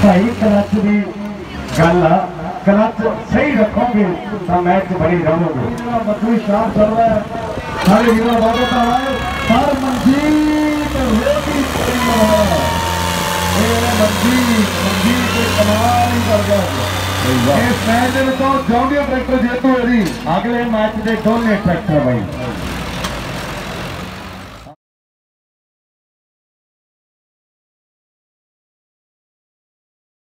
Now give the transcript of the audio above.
भाई क्लच की गल आ, क्लच सही रखोगे तो मैच बड़ी रहोगे। मधु शाम चल रहा है सारे हीरो स्वागत है हर मंजीत रोटी मंजीत कमाल ही कर गया इस मैच में तो जॉन्डियर ट्रैक्टर जेतू है अगले मैच के दोनों ट्रैक्टर भाई